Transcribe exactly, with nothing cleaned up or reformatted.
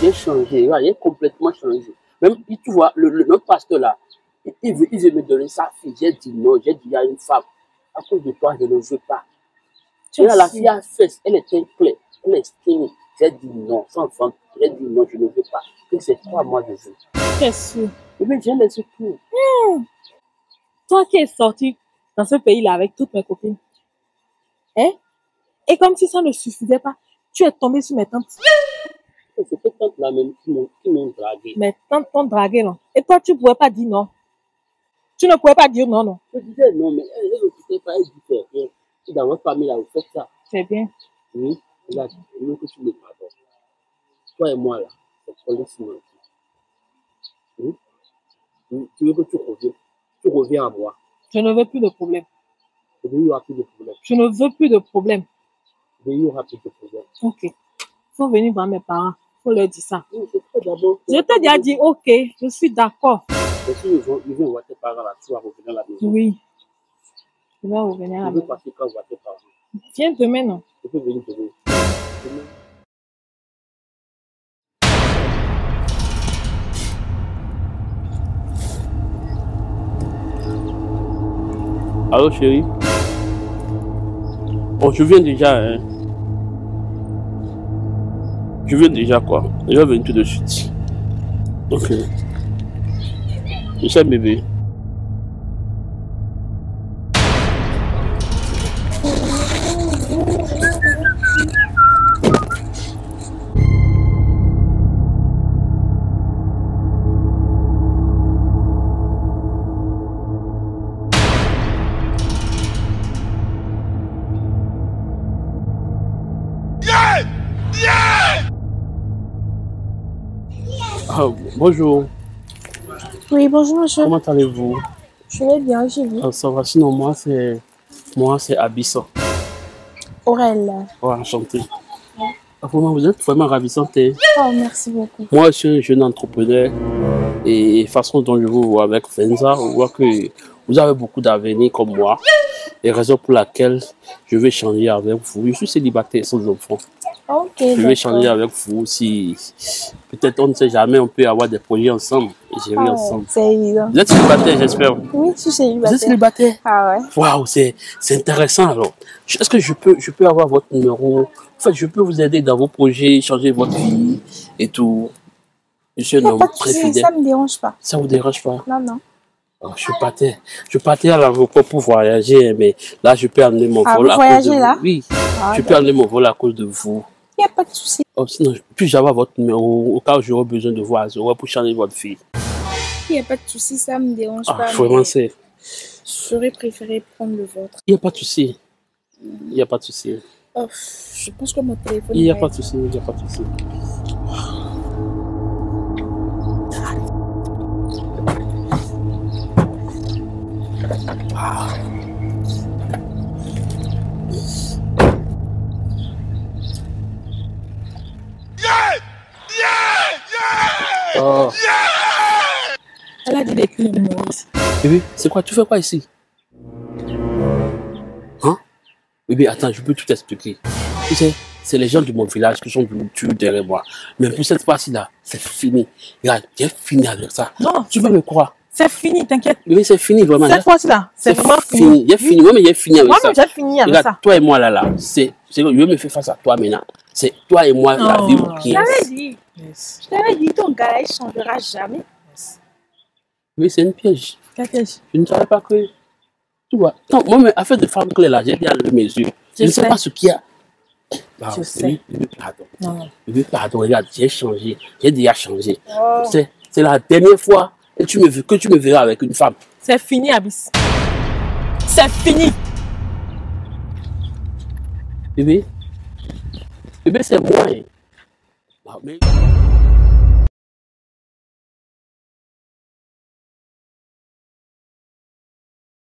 j'ai changé, j'ai complètement changé. Même, tu vois, le, le, notre pasteur là, il veut, il veut me donner sa fille. J'ai dit non, j'ai dit il y a une femme. À cause de toi, je ne veux pas. Et là, la fille a fait, elle était claire, elle est skinny. J'ai dit non, sans femme, j'ai dit non, je ne veux pas. Que c'est toi, moi, je veux. Qu'est-ce que Et bien, j'ai les secours. Mmh. Toi qui es sorti dans ce pays-là avec toutes mes copines, hein? Et comme si ça ne suffisait pas, tu es tombé sur mes tantes. C'est ces tantes-là même qui m'ont dragué. Mes tantes t'ont dragué, non? Et toi, tu ne pouvais pas dire non. Tu ne pouvais pas dire non, non. Je disais non, mais elle ne pouvait pas, elle disait rien. Si dans votre famille, là, vous faites ça. C'est bien. Oui, là, je veux que tu me pardonnes. Toi et moi, là, c'est pour les ciments. Oui? Tu veux que tu reviens, tu reviens à moi. Je ne veux plus de problème. Il n'y aura plus de problème. Je ne veux plus de problème. Il n'y aura plus de problème. Ok. Il faut venir voir mes parents. Il faut leur dire ça. Oui, c'est très d'abord. Je t'ai déjà dit, ok, je suis d'accord. Mais si ils vont, ils vont voir tes parents là, tu vas revenir à la maison. Oui. Je vais revenir à la maison. Je veux maison. passer quand voir tes parents. Viens demain, non? Je peux venir demain. Demain. Allô chérie? Oh, je viens déjà, hein. Je viens déjà quoi? Je vais venir tout de suite. Ok. Je sais bébé. Ah, bonjour. Oui, bonjour monsieur. Comment allez-vous? Je vais bien, j'ai vu. Ah, ça va, sinon moi c'est moi c'est Abissa. Aurel. Oh, enchanté. Ah, vraiment, vous êtes vraiment ravissante. Oh, merci beaucoup. Moi je suis un jeune entrepreneur et de façon dont je vous vois avec Fenza, je vois que vous avez beaucoup d'avenir comme moi. Et raison pour laquelle je vais changer avec vous. Je suis célibataire sans enfant. Ok. Je vais changer avec vous si peut-être on ne sait jamais, on peut avoir des projets ensemble et gérer Ah ouais, ensemble. c'est évident. Vous êtes célibataire, j'espère. Oui, je suis célibataire. Vous êtes célibataire? Ah ouais. Waouh, c'est intéressant alors. Est-ce que je peux, je peux avoir votre numéro? En fait, je peux vous aider dans vos projets, changer votre vie et tout. Je suis un homme très fidèle. Ça ne me dérange pas. Ça vous dérange pas? Non, non. Oh, je partais, je partais à l'aéroport pour voyager, mais là je peux amener mon ah, vol vous à voyagez cause de là? vous. Oui, ah, je peux amener mon vol à cause de vous. Il n'y a pas de souci. Oh, sinon, puis-je avoir votre numéro au cas où j'aurai besoin de voir pour changer votre vie? Il n'y a pas de souci, ça ne me dérange ah, pas. Vraiment, c'est. J'aurais préféré prendre le vôtre. Il n'y a pas de souci. Il n'y a pas de souci. Oh, je pense que mon téléphone. Il n'y a pas de souci. Il n'y a pas de souci. Ah. Oh. Elle a dit d'écrire le numéro ici. Bébé, c'est quoi? Tu fais quoi ici? Hein? Bébé, attends, je peux tout expliquer. Tu sais, c'est les gens de mon village qui sont venus tuer derrière moi. Mais pour cette fois-ci là, c'est fini. Regarde, j'ai fini avec ça. Non, tu veux me croire? C'est fini, t'inquiète. Oui, c'est fini, vraiment. Cette fois-ci là, c'est vraiment fini. J'ai fini. Moi, mais j'ai fini avec moi, ça. Moi, j'ai fini avec regarde, ça. Toi et moi là, là, c'est. Je me fais face à toi maintenant. C'est toi et moi, oh, la vie ou qui est. Je t'avais dit. Yes. Je t'avais dit, ton gars, il ne changera jamais. Yes. Oui, c'est une piège. Quelle piège? Je ne savais pas que. Tu vois, non, moi, mais affaire de femme clé là, j'ai dit à mes yeux. Je, je ne sais pas ce qu'il y a. Bah, je sais. Oui, oui, pardon. Non, non. Oui, pardon, regarde, j'ai changé. J'ai déjà changé. Oh. C'est la dernière fois que tu, me, que tu me verras avec une femme. C'est fini, Abyss. C'est fini. Bébé, bébé, c'est moi. Hein. Ah, mais...